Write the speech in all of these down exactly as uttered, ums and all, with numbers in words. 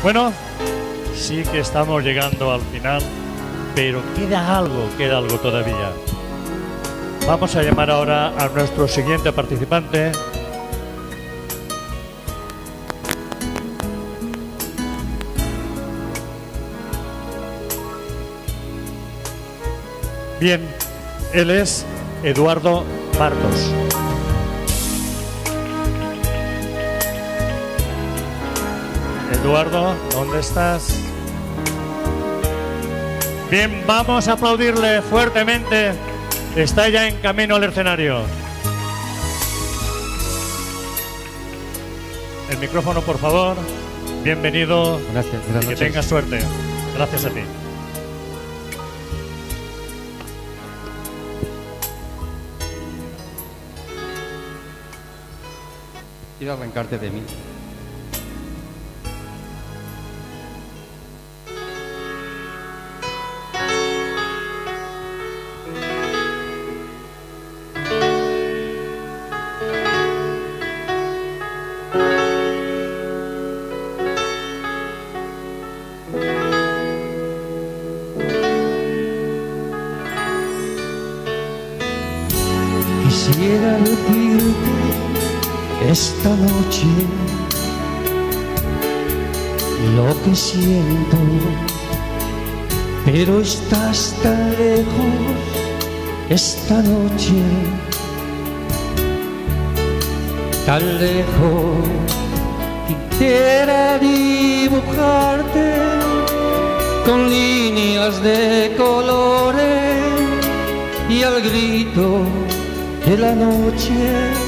Bueno, sí que estamos llegando al final, pero queda algo, queda algo todavía. Vamos a llamar ahora a nuestro siguiente participante. Bien, él es Eduardo Martos. Eduardo, ¿dónde estás? Bien, vamos a aplaudirle fuertemente. Está ya en camino al escenario. El micrófono, por favor. Bienvenido. Gracias, buenas y que noches. tengas suerte. Gracias a ti. Quiero arrancarte de mí. Quisiera decirte esta noche lo que siento, pero estás tan lejos esta noche, tan lejos. Quisiera dibujarte con líneas de colores y al grito de la noche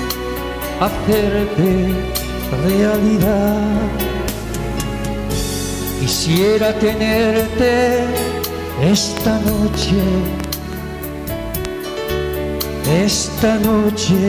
hacerte realidad. Quisiera tenerte esta noche, esta noche.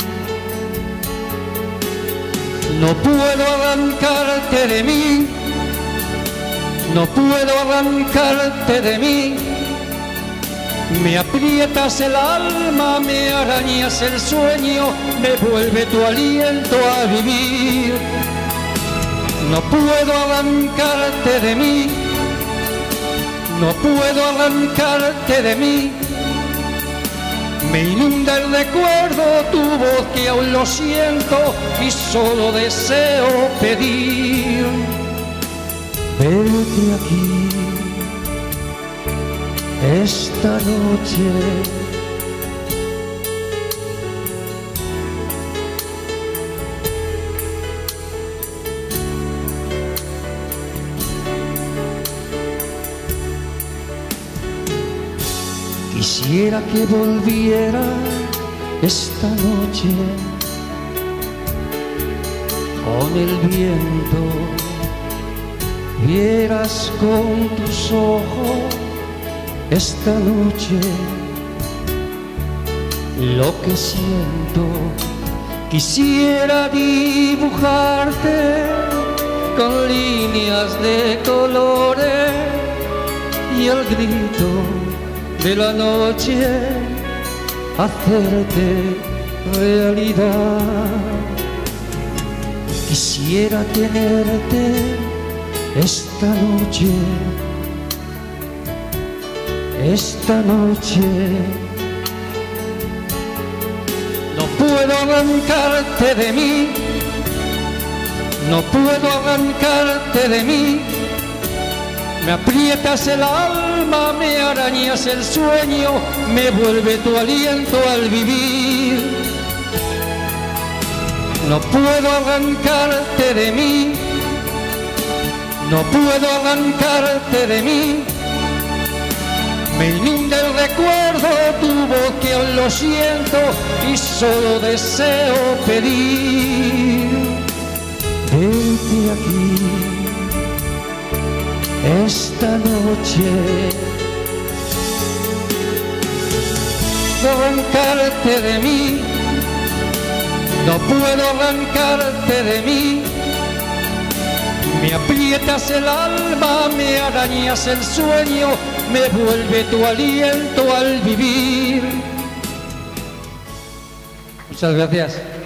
No puedo arrancarte de mí, no puedo arrancarte de mí. Me aprietas el alma, me arañas el sueño, me vuelve tu aliento a vivir. No puedo arrancarte de mí, no puedo arrancarte de mí. Me inunda el recuerdo, tu voz que aún lo siento y solo deseo pedir. Vete aquí esta noche. Quisiera que volviera esta noche con el viento, vieras con tus ojos esta noche lo que siento. Quisiera dibujarte con líneas de colores y al grito de la noche hacerte realidad. Quisiera tenerte esta noche, esta noche. No puedo arrancarte de mí, no puedo arrancarte de mí. Me aprietas el alma, me arañas el sueño, me vuelve tu aliento al vivir. No puedo arrancarte de mí, no puedo arrancarte de mí. Me inunda el recuerdo, tu voz que aún lo siento y solo deseo pedir. Vete aquí esta noche. Arrancarte de mí, no puedo arrancarte de mí. Me aprietas el alma, me arañas el sueño, me vuelve tu aliento al vivir. Muchas gracias.